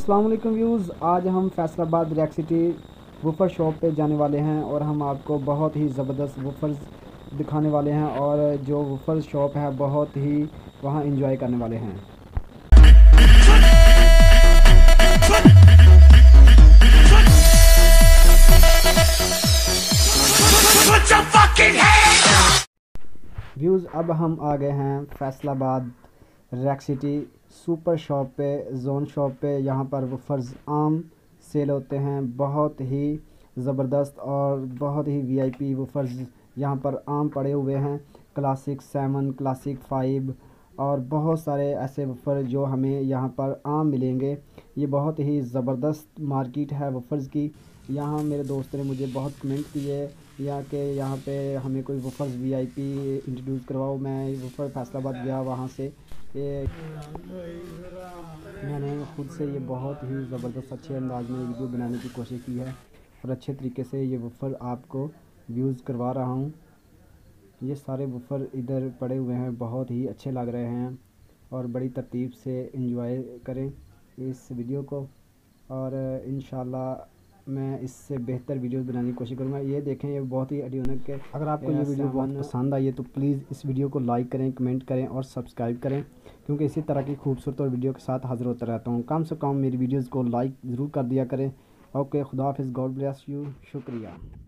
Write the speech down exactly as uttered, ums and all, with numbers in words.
अस्सलाम वालेकुम व्यूज़। आज हम Faisalabad rack city woofer shop पे जाने वाले हैं और हम आपको बहुत ही ज़बरदस्त वूफर्स दिखाने वाले हैं और जो वूफर शॉप है बहुत ही वहाँ एंजॉय करने वाले हैं। व्यूज़ अब हम आ गए हैं Faisalabad rack city super shop पे, जोन शॉप पे। यहाँ पर वूफर्स आम सेल होते हैं, बहुत ही ज़बरदस्त और बहुत ही वीआईपी वूफर्स यहाँ पर आम पड़े हुए हैं। क्लासिक सेवन, क्लासिक फाइव और बहुत सारे ऐसे वूफर जो हमें यहाँ पर आम मिलेंगे। ये बहुत ही ज़बरदस्त मार्केट है वूफर्स की। यहाँ मेरे दोस्त ने मुझे बहुत कमेंट किए या कि यहाँ पे हमें कोई वूफर्स वीआईपी इंट्रोड्यूस करवाओ। मैं वूफर फैसलाबाद गया, वहाँ से ये मैंने खुद से ये बहुत ही ज़बरदस्त अच्छे अंदाज में वीडियो बनाने की कोशिश की है और अच्छे तरीके से ये वूफर आपको यूज़ करवा रहा हूँ। ये सारे वूफर इधर पड़े हुए हैं, बहुत ही अच्छे लग रहे हैं और बड़ी तरतीब से एंजॉय करें इस वीडियो को और इंशाल्लाह मैं इससे बेहतर वीडियोस बनाने की कोशिश करूँगा। ये देखें, ये बहुत ही एडियोनिक है। अगर आपको ये वीडियो बहुत पसंद आई है तो प्लीज़ इस वीडियो को लाइक करें, कमेंट करें और सब्सक्राइब करें, क्योंकि इसी तरह की खूबसूरत और वीडियो के साथ हाज़िर होता रहता हूँ। कम से कम मेरी वीडियोज़ को लाइक ज़रूर कर दिया करें। ओके, खुदा हाफिज़, गॉड ब्लेस यू, शुक्रिया।